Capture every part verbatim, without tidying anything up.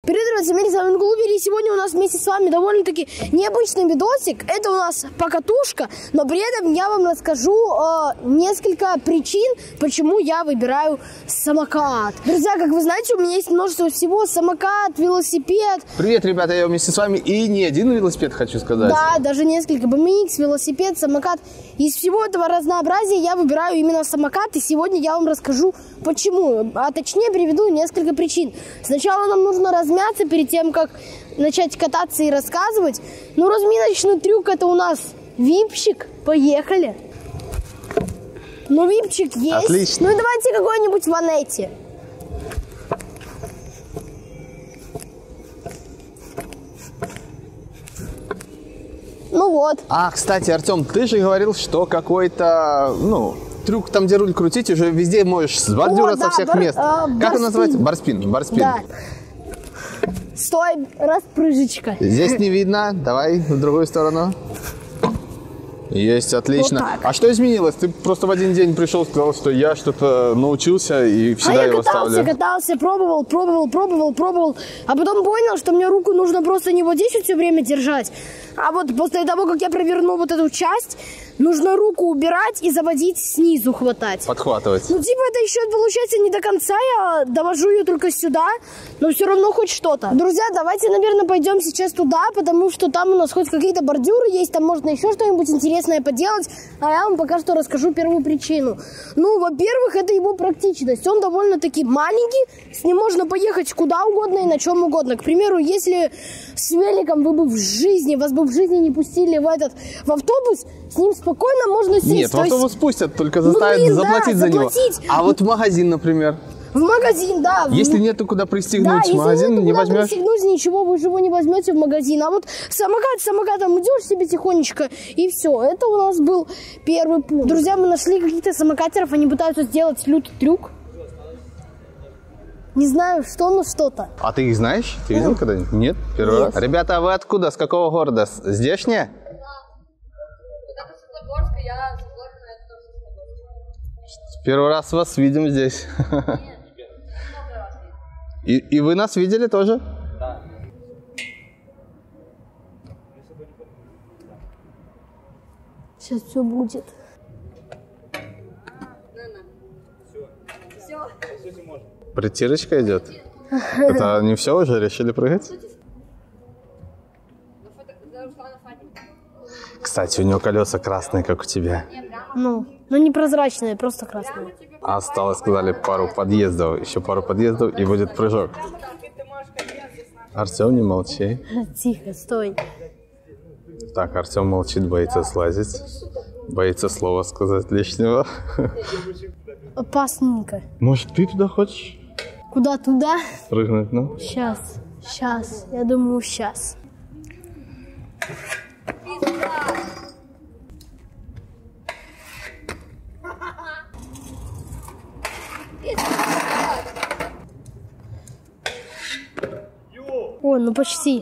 Привет, ребят, с вами Глубери, и сегодня у нас вместе с вами довольно-таки необычный видосик. Это у нас покатушка, но при этом я вам расскажу э, несколько причин, почему я выбираю самокат. Друзья, как вы знаете, у меня есть множество всего: самокат, велосипед. Привет, ребята, я вместе с вами, и не один велосипед, хочу сказать. Да, даже несколько: бэ эм икс, велосипед, самокат. Из всего этого разнообразия я выбираю именно самокат, и сегодня я вам расскажу, почему, а точнее приведу несколько причин. Сначала нам нужно размяться перед тем, как начать кататься и рассказывать. Ну, разминочный трюк — это у нас випчик. Поехали. Ну, випчик есть. Отлично. Ну, и давайте какой-нибудь ванетти. Ну вот. А, кстати, Артем, ты же говорил, что какой-то, ну, трюк там, где руль крутить, уже везде можешь с бордюра, О, со да, всех бар, мест. А, как барспин. он называется? Барспин. Барспин. Да. Стой, распрыжечка. Здесь не видно. Давай в другую сторону. Есть, отлично. Вот а что изменилось? Ты просто в один день пришел, сказал, что я что-то научился и всегда а его я катался, ставлю. катался, пробовал, пробовал, пробовал, пробовал. А потом понял, что мне руку нужно просто не вот здесь вот все время держать, а вот после того, как я проверну вот эту часть, нужно руку убирать и заводить снизу, хватать. Подхватывать. Ну, типа, это еще получается не до конца, я довожу ее только сюда, но все равно хоть что-то. Друзья, давайте, наверное, пойдем сейчас туда, потому что там у нас хоть какие-то бордюры есть, там можно еще что-нибудь интересное поделать, а я вам пока что расскажу первую причину. Ну, во-первых, это его практичность. Он довольно-таки маленький, с ним можно поехать куда угодно и на чем угодно. К примеру, если с великом вы бы в жизни, вас бы в жизни не пустили в этот, в автобус, с ним спокойно можно сесть. Нет, в автобус есть... пустят, только заставят ну, блин, заплатить да, за заплатить. него. А вот в магазин, например. В магазин, да. Если в... нету куда пристегнуть, да, в магазин если не куда возьмешь. Пристегнуть, ничего, вы же его не возьмете в магазин. А вот самокат, самокатом идешь себе тихонечко, и все. Это у нас был первый пункт. Друзья, мы нашли каких-то самокатеров, они пытаются сделать лютый трюк. Не знаю, что, но что-то. А ты их знаешь? Ты видел mm. когда-нибудь? Нет? Первый раз? Ребята, а вы откуда? С какого города? Здешние? Первый раз вас видим здесь. И, и вы нас видели тоже? Да. Сейчас все будет. Притирочка идет? Это не все уже? Решили прыгать? Кстати, у него колеса красные, как у тебя. Ну, ну не прозрачные, просто красные. Осталось, сказали, пару подъездов. Еще пару подъездов, и будет прыжок. Артем, не молчи. Тихо, стой. Так, Артем молчит, боится слазить. Боится слова сказать лишнего. Опасненько. Может, ты туда хочешь? Куда туда? Прыгнуть, ну? Сейчас, сейчас. Я думаю, сейчас. О, ну почти.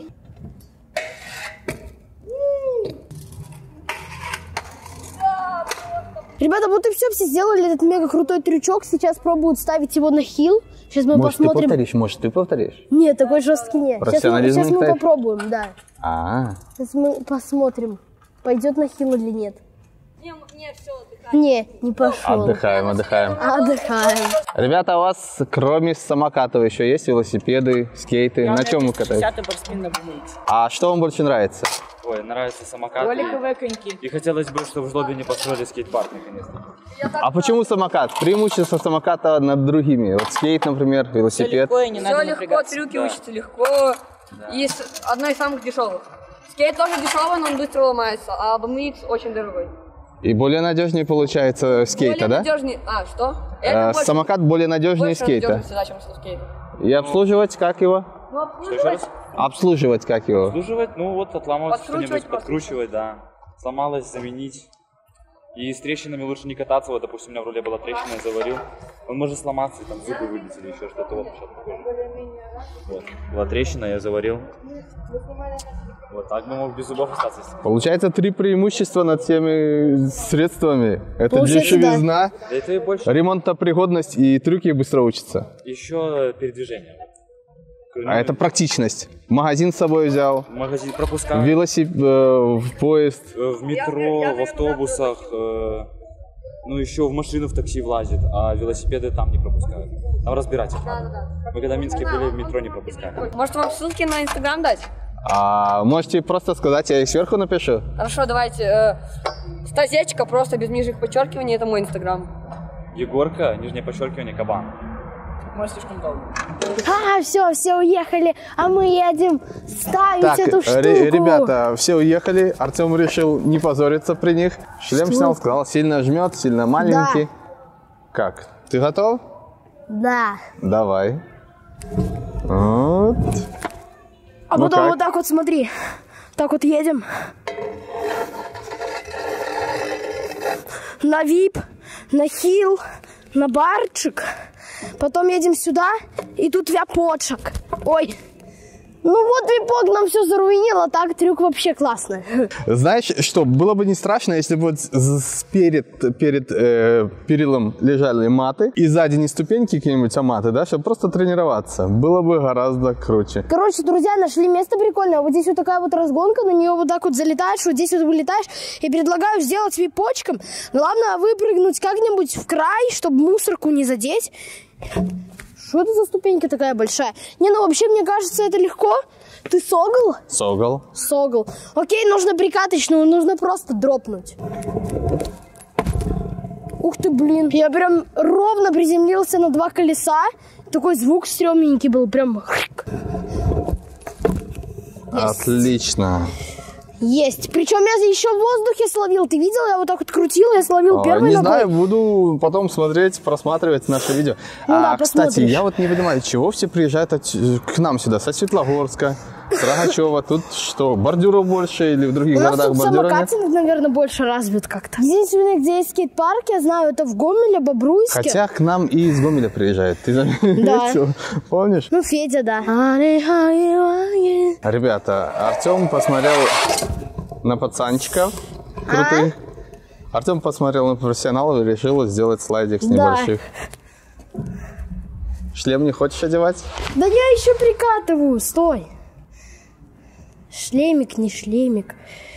Ребята, вот и все, все сделали этот мега крутой трючок. Сейчас пробуют ставить его на хил. Сейчас мы может, посмотрим. Ты повторишь, может, ты повторишь? Нет, такой жесткий нет. Сейчас мы, сейчас мы попробуем, да. А, -а, а. Сейчас мы посмотрим, пойдет на хил или нет. Не, не, все, отдыхаем. Не, не пошел. Отдыхаем, отдыхаем. Отдыхаем. Ребята, у вас кроме самокатов еще есть велосипеды, скейты? Я на чем вы катаетесь? А что вам больше нравится? Ой, нравятся самокаты. Роликовые коньки. И хотелось бы, чтобы в Жлобине построили скейт-парк наконец-то. А почему самокат? Преимущество самоката над другими. Вот скейт, например, велосипед. Все легко, и не надо легко, трюки да. учатся легко. Да. И одно из самых дешевых. Скейт тоже дешевый, но он быстро ломается, а бэ эм икс очень дорогой. И более надежнее получается скейта, более да? Надежнее. А, что? Э, больше, самокат более надежнее скейта. Всегда, чем скейт. И обслуживать как его? Ну, обслуживать. Обслуживать как его? Обслуживать, ну вот отламывать что-нибудь, подкручивать, да. Сломалось, заменить. И с трещинами лучше не кататься. Вот, допустим, у меня в руле была трещина, я заварил. Он может сломаться, и там зубы вылетели, еще что-то. Вот, сейчас покажу. Вот, была трещина, я заварил. Вот так бы мог без зубов остаться. Получается, три преимущества над всеми средствами. Это Получается, дешевизна, да. Это и больше. ремонтопригодность и трюки быстро учатся. Еще передвижение. А это практичность. Магазин с собой взял. Магазин пропускаю. Велосипед, э, в поезд. В метро, в автобусах. Э, ну, еще в машину, в такси влазит, а велосипеды там не пропускают. Там разбирать их надо. Мы когда в Минске были, в метро не пропускали. Может, вам ссылки на Инстаграм дать? А можете просто сказать, я их сверху напишу? Хорошо, давайте. Э, Стазечка, просто без нижних подчеркиваний, это мой Инстаграм. Егорка, нижнее подчеркивание, кабан. Может, слишком долго. А, все, все уехали, а мы едем ставить Так, эту штуку. ребята, все уехали. Артем решил не позориться при них. Шлем Что? снял, сказал, сильно жмет, сильно маленький. Да. Как? Ты готов? Да. Давай. Вот. А Ну потом как? вот так вот смотри. Так вот едем. На вип, на хил, на барчик. Потом едем сюда, и тут вяпочек. Ой. Ну вот випок нам все заруинил, а так трюк вообще классный. Знаешь, что, было бы не страшно, если бы вот с- перед, перед э, перилом лежали маты, и сзади не ступеньки какие-нибудь, а маты, да, чтобы просто тренироваться. Было бы гораздо круче. Короче, друзья, нашли место прикольное. Вот здесь вот такая вот разгонка, на нее вот так вот залетаешь, вот здесь вот вылетаешь. И предлагаю сделать випочком. Главное выпрыгнуть как-нибудь в край, чтобы мусорку не задеть. Что это за ступенька такая большая? Не, ну вообще, мне кажется, это легко. Ты согл? Согл. Согл. Окей, нужно прикаточную, нужно просто дропнуть. Ух ты, блин. Я прям ровно приземлился на два колеса. Такой звук стрёмненький был, прям... Отлично. Есть. Причем я еще в воздухе словил. Ты видел? Я вот так вот крутил, я словил А, первый не ногой. знаю, буду потом смотреть, просматривать наше видео. Ну а, да, кстати, посмотришь. я вот не понимаю, чего все приезжают от- к нам сюда, со Светлогорска, с Рогачева. Тут что, бордюров больше или в других У нас городах тут бордюров нет? самокатинг, наверное, больше развит как-то. Единственное, где есть скейт-парк, я знаю, это в Гомеле, Бобруйске. Хотя к нам и из Гомеля приезжают. Ты заметил? Помнишь? Ну, Федя, да. Ребята, Артем посмотрел на пацанчиков крутых. Артем посмотрел на профессионалов и решил сделать слайдик с Да. небольших. Шлем не хочешь одевать? Да я еще прикатываю, стой. Шлемик, не шлемик.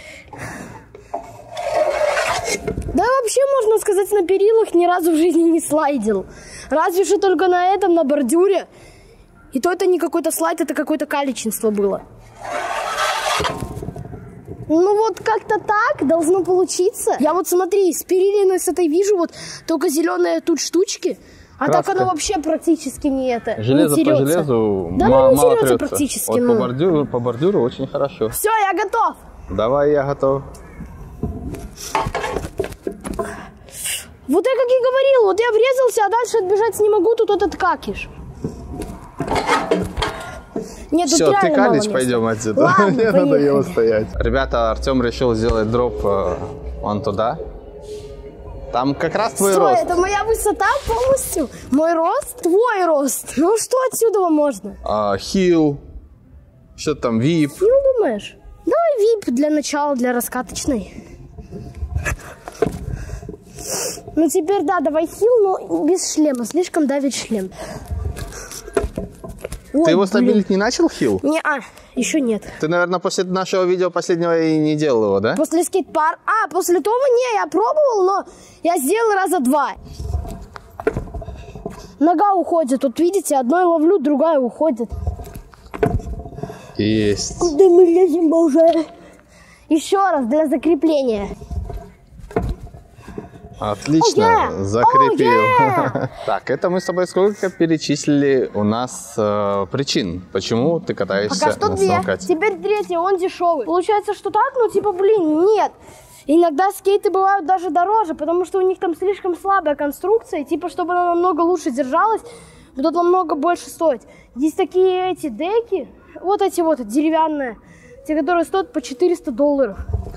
Да вообще, можно сказать, на перилах ни разу в жизни не слайдил. Разве что только на этом, на бордюре. И то это не какой-то слайд, это какое-то калеченство было. Ну вот как-то так должно получиться. Я вот смотри, с перилиной с этой вижу вот только зеленые тут штучки. А Краска. так оно вообще практически не это. Железо не по терется. железу Да, ма- ну не мало терется трется. практически. Вот ну. по бордюру, по бордюру очень хорошо. Все, я готов. Давай, я готов. Вот я как и говорил, вот я врезался, а дальше отбежать не могу, тут этот какиш. Нет, тут Все, ты реально мало калич, места. пойдем отсюда. Ладно, Мне поехали. надоело стоять. Ребята, Артем решил сделать дроп э, вон туда. Там как раз твой Стой, рост. это моя высота полностью? Мой рост? Твой рост. Ну что отсюда можно? А, хил. Что там, вип. Ну, думаешь? Давай вип для начала, для раскаточной. Ну, теперь, да, давай хил, но без шлема. Слишком давит шлем. Ой, Ты его блин. стабилить не начал, хил? Не-а, еще нет. Ты, наверное, после нашего видео последнего и не делал его, да? После скейт-парка... А, после того, не, я пробовал, но я сделал раза два. Нога уходит. Вот видите, одной ловлю, другая уходит. Есть. Куда мы лезем уже? Еще раз, для закрепления. Отлично, Oh, yeah. закрепил. Oh, yeah. Так, это мы с тобой сколько перечислили у нас э, причин, почему ты катаешься Пока что на две. самокате? Теперь третья, он дешевый. Получается, что так, ну типа, блин, нет. Иногда скейты бывают даже дороже, потому что у них там слишком слабая конструкция. Типа, чтобы она намного лучше держалась, будут намного больше стоить. Здесь такие эти деки, вот эти вот деревянные, те, которые стоят по четыреста долларов.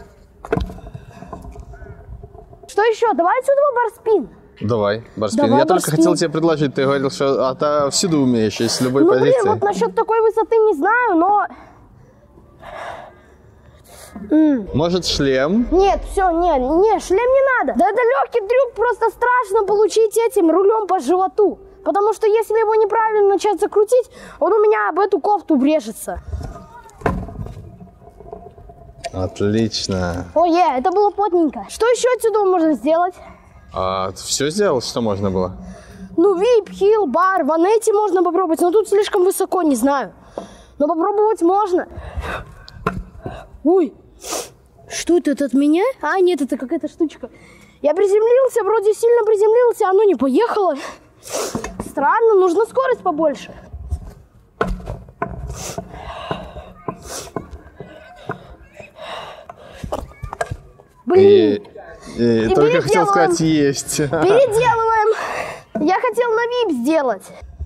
Что еще? Давай отсюда барспин. Давай, барспин. Давай Я только барспин. хотел тебе предложить, ты говорил, что а ты всюду умеешь, из любой Ну, позиции. блин, вот насчет такой высоты не знаю, но... М. Может, шлем? Нет, все, не, не, шлем не надо. Да это легкий трюк, просто страшно получить этим рулем по животу. Потому что если его неправильно начать закрутить, он у меня об эту кофту врежется. Отлично. Ой, это было плотненько. Что еще отсюда можно сделать? А, все сделал, что можно было? Ну, вип, хилл, бар, ванетти можно попробовать, но тут слишком высоко, не знаю. Но попробовать можно. Ой, что это, это от меня? А, нет, это какая-то штучка. Я приземлился, вроде сильно приземлился, оно не поехало. Странно, нужно скорость побольше. Блин. И, и, и только хотел сказать есть. Переделываем. Я хотел на вип сделать.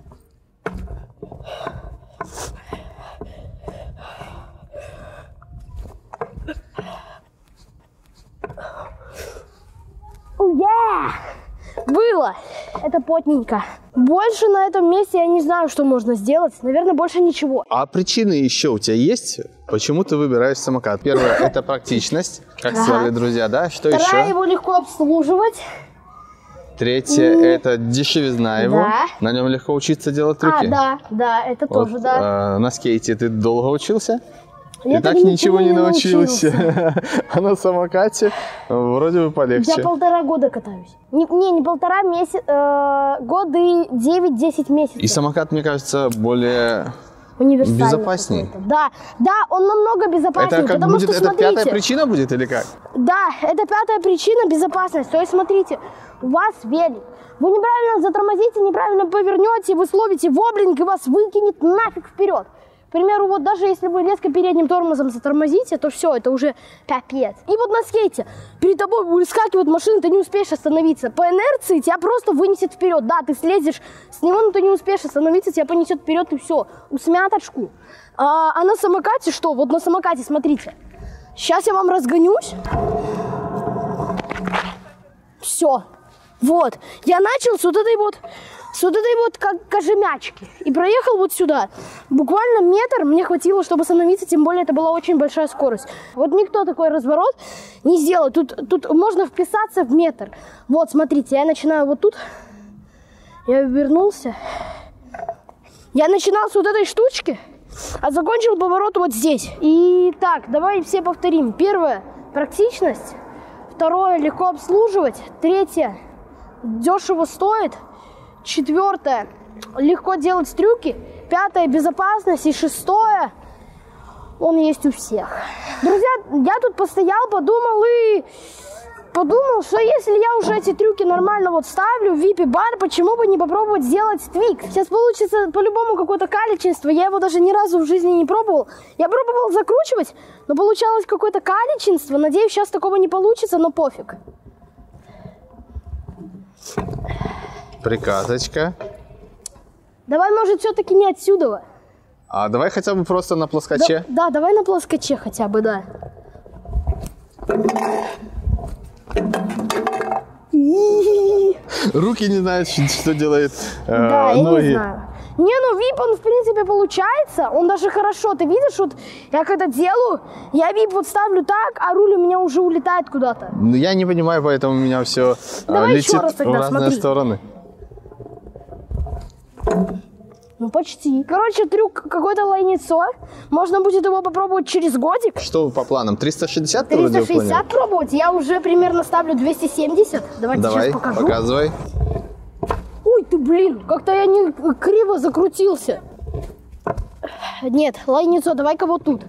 Oh, yeah! Было. Это потненько. Больше на этом месте я не знаю, что можно сделать. Наверное, больше ничего. А причины еще у тебя есть? Почему ты выбираешь самокат? Первое, это практичность, как Ага. сказали друзья, да? Что Вторая, еще? его легко обслуживать. Третье, И- это дешевизна его. Да. На нем легко учиться делать трюки. А, да, да, это Вот, тоже, да. а, на скейте ты долго учился? Я И так ничего не научился. А на самокате вроде бы полегче. Я полтора года катаюсь. Не, не, не полтора месяца, э, годы девять-десять месяцев. И самокат, мне кажется, более... Универсальный безопасней. какой-то. Да, да, он намного безопаснее, Это как потому будет, что, это смотрите, пятая причина будет или как? да, это пятая причина — безопасность. То есть, смотрите, у вас велик, вы неправильно затормозите, неправильно повернете, вы словите воблинг и вас выкинет нафиг вперед. К примеру, вот даже если вы резко передним тормозом затормозите, то все, это уже капец. И вот на скейте перед тобой выскакивает машина, ты не успеешь остановиться. По инерции тебя просто вынесет вперед. Да, ты слезешь с него, но ты не успеешь остановиться, тебя понесет вперед и все, усмяточку. А, а на самокате что? Вот на самокате, смотрите. Сейчас я вам разгонюсь. Все. Вот. Я начал с вот этой вот, с вот этой вот как кожемячки. И проехал вот сюда. Буквально метр мне хватило, чтобы остановиться, тем более это была очень большая скорость. Вот никто такой разворот не сделает. Тут, тут можно вписаться в метр. Вот, смотрите, я начинаю вот тут. Я вернулся. Я начинал с вот этой штучки, а закончил поворот вот здесь. И так, давай все повторим. Первое — практичность. Второе — легко обслуживать. Третье — дешево стоит. Четвертое — легко делать трюки. Пятое — безопасность. И шестое — он есть у всех. Друзья, я тут постоял, подумал и подумал, что если я уже эти трюки нормально вот ставлю в вип и бар, почему бы не попробовать сделать твик? Сейчас получится по-любому какое-то калеченство. Я его даже ни разу в жизни не пробовал. Я пробовал закручивать, но получалось какое-то калеченство. Надеюсь, сейчас такого не получится, но пофиг. Прикаточка. Давай, может, все-таки не отсюда. А давай хотя бы просто на плоскоче. Да, да, давай на плоскоче хотя бы, да. Руки не знают, что делает э, Да, я ноги. не знаю. Не, ну вип, он в принципе получается, он даже хорошо, ты видишь, вот я когда делаю, я вип вот ставлю так, а руль у меня уже улетает куда-то. Ну, я не понимаю, поэтому у меня все Давай летит еще раз тогда, в разные смотри. стороны. Ну почти. Короче, трюк какое-то лайнецо, можно будет его попробовать через годик. Что по планам? триста шестьдесят ты вроде триста шестьдесят выполняешь? пробовать, я уже примерно ставлю двести семьдесят. Давайте Давай, сейчас покажу. показывай. Ой, ты, блин, как-то я не криво закрутился. Нет, лайнецо, давай-ка вот тут.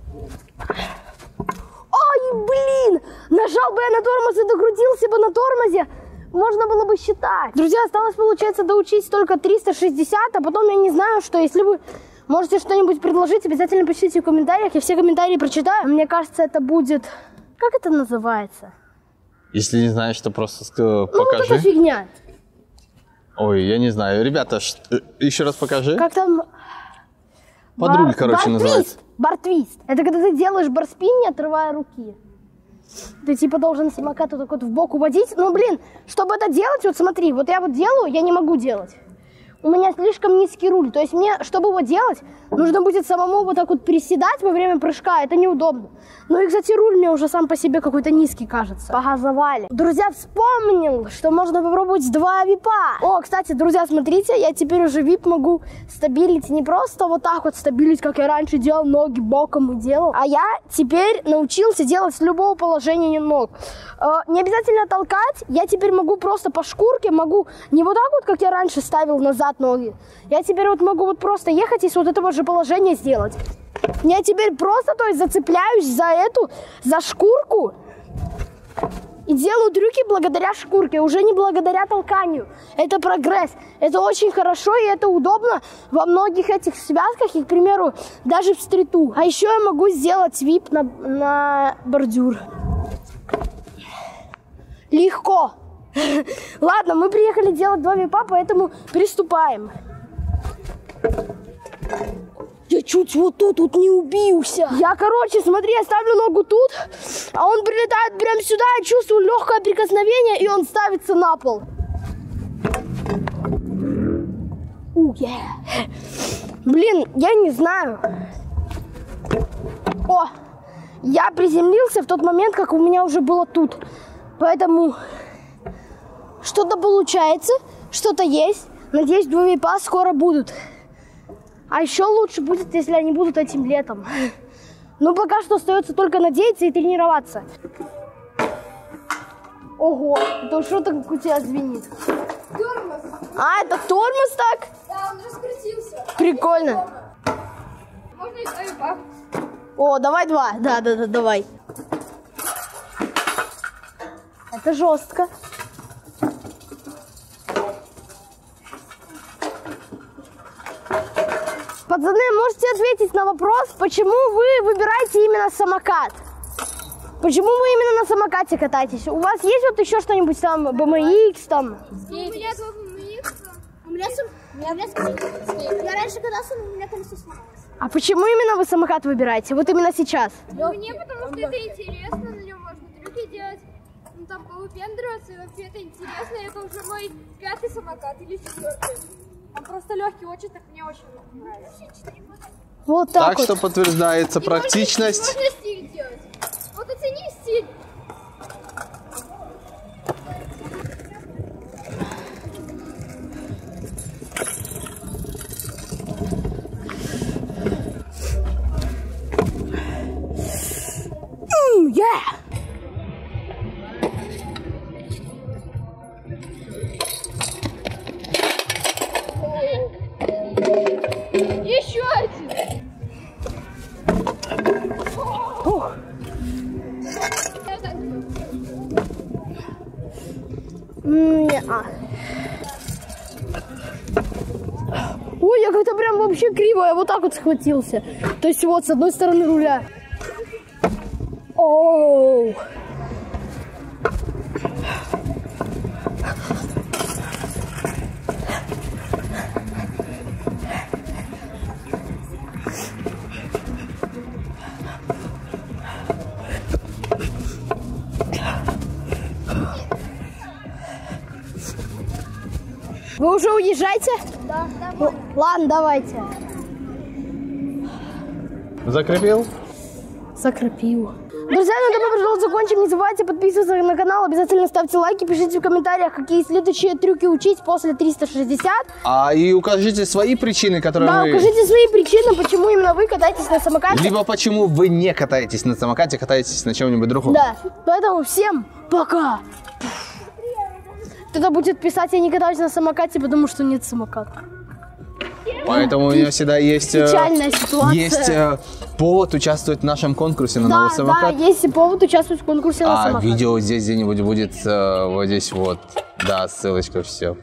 Ой, блин, нажал бы я на тормоз и докрутился бы на тормозе, можно было бы считать. Друзья, осталось, получается, доучить только триста шестьдесят, а потом я не знаю, что, если вы можете что-нибудь предложить, обязательно пишите в комментариях, я все комментарии прочитаю. Мне кажется, это будет... Как это называется? Если не знаешь, то просто ск- Ну, вот покажи. эта фигня. Ой, я не знаю. Ребята, ш- э, еще раз покажи. Как там? Подруль, Бар- короче, бар-твист. называется. Бар-твист. Это когда ты делаешь барспин, не отрывая руки. Ты типа должен самокат вот так вот в бок уводить. Ну, блин, чтобы это делать, вот смотри, вот я вот делаю, я не могу делать. у меня слишком низкий руль. То есть мне, чтобы его делать, нужно будет самому вот так вот приседать во время прыжка. Это неудобно. Ну и, кстати, руль мне уже сам по себе какой-то низкий кажется. Погазовали. Друзья, вспомнил, что можно попробовать два випа. О, кстати, друзья, смотрите, я теперь уже вип могу стабилить не просто вот так вот стабилить, как я раньше делал, ноги боком и делал. А я теперь научился делать с любого положения ног. Э, не обязательно толкать. Я теперь могу просто по шкурке, могу не вот так вот, как я раньше ставил назад ноги. Я теперь вот могу вот просто ехать и с вот этого же положения сделать. Я теперь просто, то есть, зацепляюсь за эту, за шкурку и делаю трюки благодаря шкурке, уже не благодаря толканию. Это прогресс. Это очень хорошо и это удобно во многих этих связках и, к примеру, даже в стриту. А еще я могу сделать вип на, на бордюр. Легко. Ладно, мы приехали делать два випа, поэтому приступаем. Я чуть вот тут вот не убился. Я, короче, смотри, я ставлю ногу тут, а он прилетает прямо сюда, я чувствую легкое прикосновение, и он ставится на пол. У, yeah. Блин, я не знаю. О, я приземлился в тот момент, как у меня уже было тут. Поэтому что-то получается, что-то есть. Надеюсь, два випа скоро будут. А еще лучше будет, если они будут этим летом. Ну, пока что остается только надеяться и тренироваться. Ого, это что-то как у тебя звенит. Тормоз. А, это тормоз так? Да, он раскрутился. Прикольно. Можно и два випа. О, давай два. Да, да, да, давай. Это жестко. Пацаны, можете ответить на вопрос, почему вы выбираете именно самокат? Почему вы именно на самокате катаетесь? У вас есть вот еще что-нибудь там, бэ эм икс там? У меня два бэ эм икс. У меня сам... У меня скейт. Я раньше катался, но у меня колесо сломалось. А почему именно вы самокат выбираете? Вот именно сейчас? Мне потому что это интересно, на нем можно трюки делать. Ну там повыпендриваться, и вообще это интересно. Это уже мой пятый самокат или четвертый. Он просто легкий, очень, так мне очень нравится. Вот так, Так вот. что подтверждается практичность. Можно, можно стиль делать. Вот оцени стиль. Mm, yeah! Еще один. Ух. Не-а. Ой, я как-то прям вообще криво, я вот так вот схватился. То есть вот с одной стороны руля. Оу. Вы уже уезжаете? Да, Ну, ладно, давайте. Закрепил? Закрепил. Друзья, на этом мы, пожалуйста, закончим. Не забывайте подписываться на канал. Обязательно ставьте лайки. Пишите в комментариях, какие следующие трюки учить после триста шестьдесят. А и укажите свои причины, которые Да, вы... укажите свои причины, почему именно вы катаетесь на самокате. Либо почему вы не катаетесь на самокате, катаетесь на чем-нибудь другом. Да, поэтому всем пока. Кто-то будет писать, я не катаюсь на самокате, потому что нет самоката. Поэтому у меня всегда есть, э, Печальная ситуация. есть э, повод участвовать в нашем конкурсе на Да, новый да, самокат. есть повод участвовать в конкурсе на А самокат. видео здесь где-нибудь будет, э, вот здесь вот. Да, ссылочка, все.